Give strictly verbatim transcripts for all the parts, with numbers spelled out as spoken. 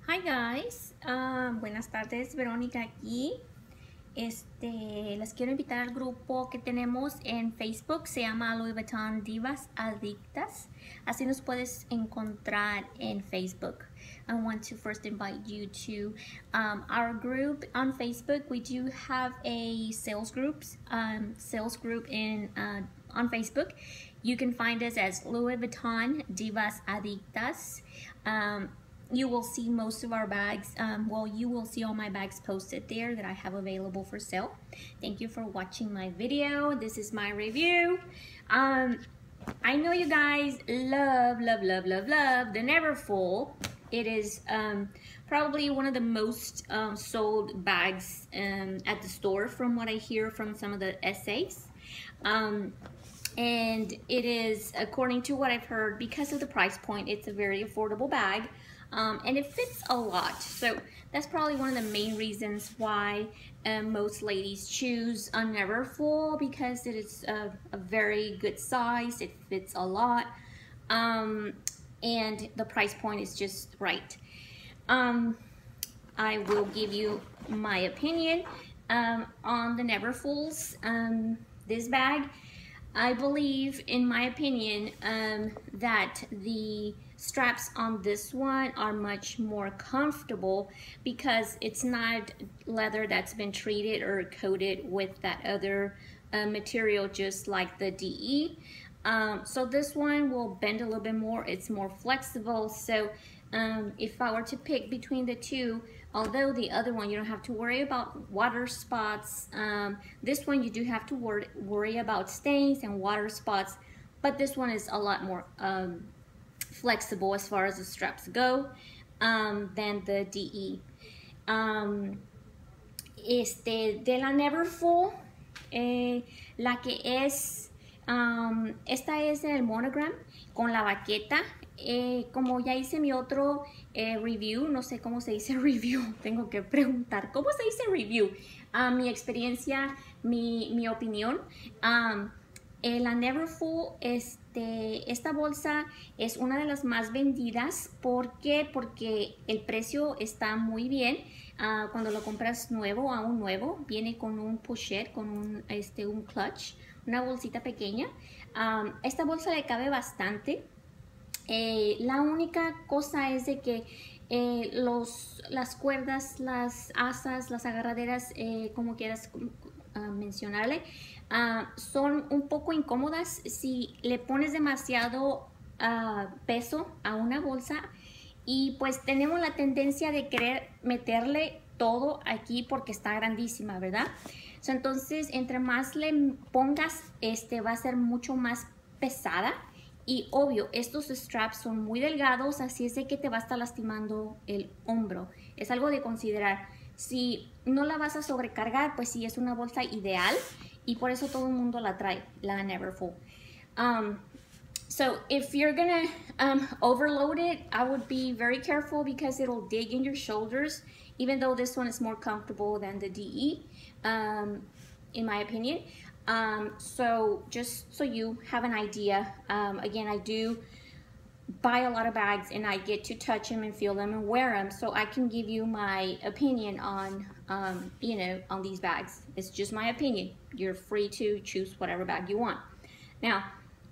Hi guys, Ah, buenas tardes, Verónica aquí. Este, les quiero invitar al grupo que tenemos en Facebook, se llama Louis Vuitton Divas Adictas. Así nos puedes encontrar en Facebook. I want to first invite you to um, our group on Facebook. We do have a sales groups, um, sales group in uh, on Facebook. You can find us as Louis Vuitton Divas Adictas. Um, you will see most of our bags. Um, well, you will see all my bags posted there that I have available for sale. Thank you for watching my video. This is my review. Um, I know you guys love, love, love, love, love the Neverfull. It is um, probably one of the most um, sold bags um, at the store from what I hear from some of the essays. Um, and it is, according to what I've heard, because of the price point, it's a very affordable bag. Um, and it fits a lot, so that's probably one of the main reasons why um, most ladies choose a Neverfull, because it is a, a very good size, it fits a lot, um, and the price point is just right. Um, I will give you my opinion um, on the Neverfulls. Um, this bag, I believe, in my opinion, um, that the straps on this one are much more comfortable because it's not leather that's been treated or coated with that other uh, material, just like the D E. Um, so this one will bend a little bit more. It's more flexible. So um, if I were to pick between the two, although the other one you don't have to worry about water spots, um, this one you do have to wor worry about stains and water spots, but this one is a lot more um, flexible as far as the straps go um, than the D E. Um, este, de la Neverfull, eh, la que es, um, esta es el monogram con la baqueta. Eh, como ya hice mi otro eh, review, no sé cómo se dice review, tengo que preguntar, ¿cómo se dice review? Uh, mi experiencia, mi, mi opinión. Um, eh, la Neverfull, este, esta bolsa es una de las más vendidas. ¿Por qué? Porque el precio está muy bien. Uh, cuando lo compras nuevo, aún nuevo, viene con un pochette, con un, este, un clutch, una bolsita pequeña. Um, esta bolsa le cabe bastante. Eh, la única cosa es de que eh, los, las cuerdas, las asas, las agarraderas, eh, como quieras uh, mencionarle, uh, son un poco incómodas si le pones demasiado uh, peso a una bolsa, y pues tenemos la tendencia de querer meterle todo aquí porque está grandísima, ¿verdad? So, entonces, entre más le pongas, este va a ser mucho más pesada. Y obvio, estos straps son muy delgados, así es de que te va a estar lastimando el hombro. Es algo de considerar. Si no la vas a sobrecargar, pues sí es una bolsa ideal, y por eso todo el mundo la trae, la Neverfull. Um, so if you're gonna um, overload it, I would be very careful because it'll dig in your shoulders, even though this one is more comfortable than the D E, um, in my opinion. Um, so just so you have an idea, um, again, I do buy a lot of bags and I get to touch them and feel them and wear them, so I can give you my opinion on, um, you know, on these bags. It's just my opinion. You're free to choose whatever bag you want. Now,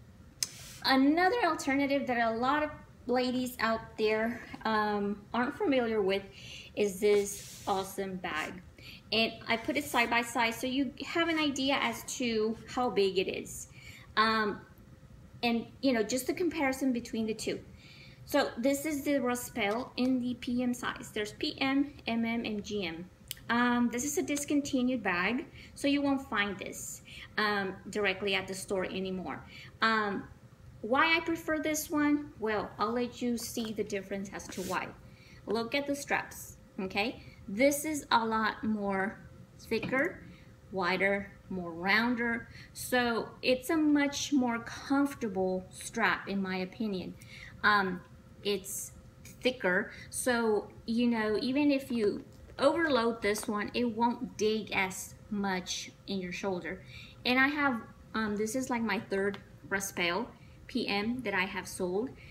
another alternative that a lot of ladies out there um, aren't familiar with is this awesome bag. And I put it side by side so you have an idea as to how big it is. Um, and, you know, just the comparison between the two. So this is the Raspel in the P M size. There's P M, M M, and G M. Um, this is a discontinued bag, so you won't find this um, directly at the store anymore. Um, why I prefer this one? Well, I'll let you see the difference as to why. Look at the straps, okay? This is a lot more thicker, wider, more rounder, so it's a much more comfortable strap in my opinion. Um, it's thicker, so you know, even if you overload this one, it won't dig as much in your shoulder. And I have, um, this is like my third Raspel P M that I have sold.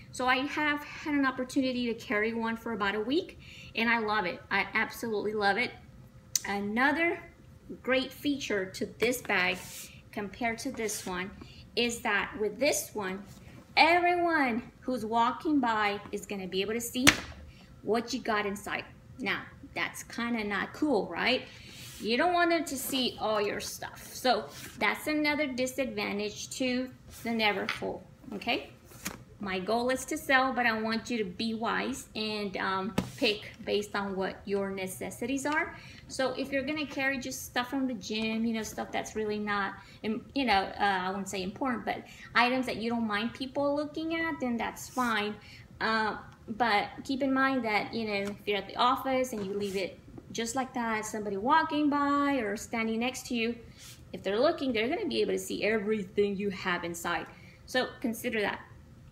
So I have had an opportunity to carry one for about a week, and I love it. I absolutely love it. Another great feature to this bag compared to this one is that with this one, everyone who's walking by is going to be able to see what you got inside. Now, that's kind of not cool, right? You don't want them to see all your stuff. So that's another disadvantage to the Neverfull, okay? My goal is to sell, but I want you to be wise and um, pick based on what your necessities are. So if you're gonna carry just stuff from the gym, you know, stuff that's really not, you know, uh, I wouldn't say important, but items that you don't mind people looking at, then that's fine. Uh, but keep in mind that, you know, if you're at the office and you leave it just like that, somebody walking by or standing next to you, if they're looking, they're gonna be able to see everything you have inside. So consider that.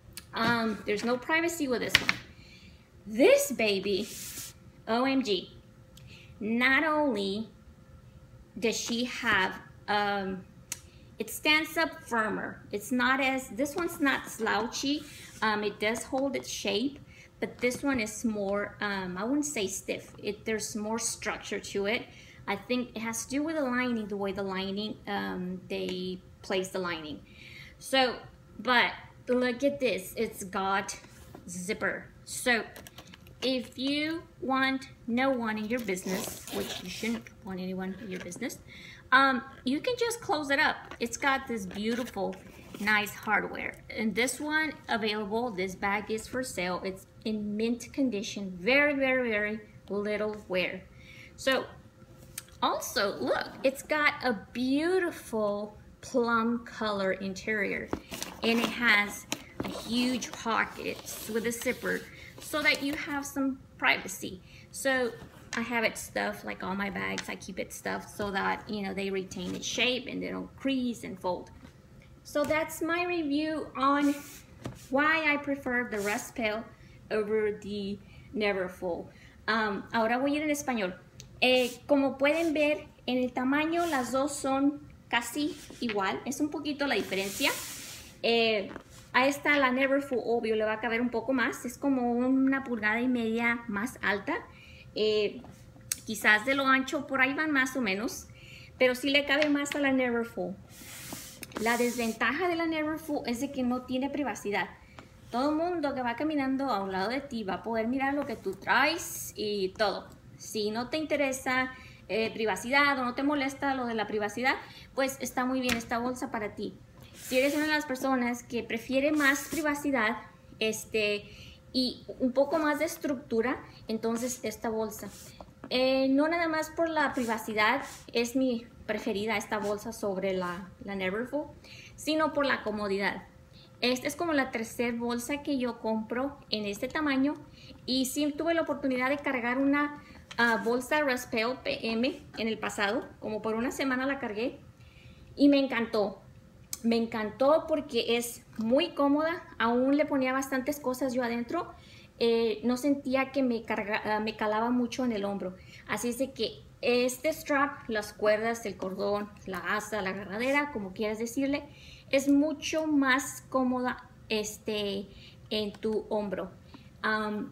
Um, there's no privacy with this one. This baby, O M G, not only does she have, um, it stands up firmer. It's not as, this one's not slouchy. Um, it does hold its shape, but this one is more, um, I wouldn't say stiff. It, there's more structure to it. I think it has to do with the lining, the way the lining, um, they place the lining. So, but look at this, it's got zipper. So if you want no one in your business, which you shouldn't want anyone in your business, um, you can just close it up. It's got this beautiful, nice hardware. And this one available, this bag is for sale. It's in mint condition, very, very, very little wear. So also, look, it's got a beautiful plum color interior, and it has a huge pockets with a zipper so that you have some privacy. So I have it stuffed like all my bags. I keep it stuffed so that, you know, they retain its shape and they don't crease and fold. So that's my review on why I prefer the Raspel over the Neverfull. Um, ahora voy a ir en español. Eh, como pueden ver, en el tamaño las dos son casi igual, es un poquito la diferencia. Eh, a esta, la Neverfull, obvio, le va a caber un poco más, es como una pulgada y media más alta. Eh, quizás de lo ancho, por ahí van más o menos, pero sí le cabe más a la Neverfull. La desventaja de la Neverfull es de que no tiene privacidad. Todo el mundo que va caminando a un lado de ti va a poder mirar lo que tú traes y todo. Si no te interesa Eh, privacidad o no te molesta lo de la privacidad, pues está muy bien esta bolsa para ti. Si eres una de las personas que prefiere más privacidad este, y un poco más de estructura, entonces esta bolsa. Eh, no nada más por la privacidad es mi preferida esta bolsa sobre la, la Neverfull, sino por la comodidad. Esta es como la tercera bolsa que yo compro en este tamaño, y sí tuve la oportunidad de cargar una Uh, bolsa Raspel P M en el pasado, como por una semana la cargué y me encantó. Me encantó porque es muy cómoda, aún le ponía bastantes cosas yo adentro, eh, no sentía que me, carga, uh, me calaba mucho en el hombro. Así es de que este strap, las cuerdas, el cordón, la asa, la agarradera, como quieras decirle, es mucho más cómoda este, en tu hombro. Um,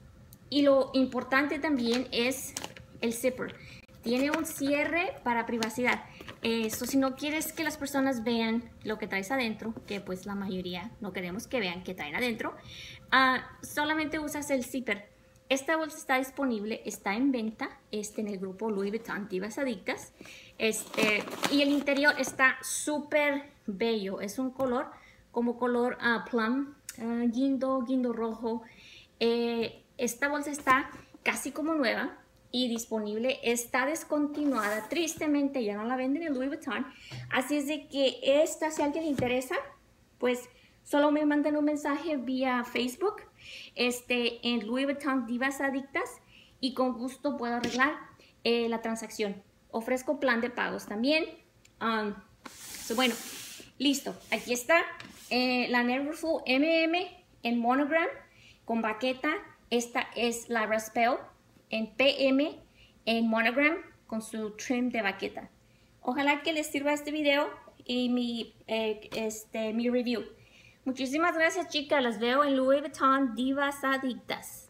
Y lo importante también es el zipper. Tiene un cierre para privacidad. Esto, si no quieres que las personas vean lo que traes adentro, que pues la mayoría no queremos que vean que traen adentro, uh, solamente usas el zipper. Esta bolsa está disponible, está en venta este, en el grupo Louis Vuitton Divas Adictas. Este, y el interior está súper bello. Es un color como color uh, plum, uh, guindo, guindo rojo. Eh, Esta bolsa está casi como nueva y disponible, está descontinuada, tristemente ya no la venden en Louis Vuitton, así es de que esta, si a alguien le interesa, pues solo me mandan un mensaje vía Facebook este, en Louis Vuitton Divas Adictas y con gusto puedo arreglar eh, la transacción. Ofrezco plan de pagos también. Um, so, bueno, listo, aquí está eh, la Neverfull M M en monogram con baqueta. Esta es la Raspel en P M en monogram con su trim de baqueta. Ojalá que les sirva este video y mi, eh, este, mi review. Muchísimas gracias, chicas. Las veo en Louis Vuitton Divas Adictas.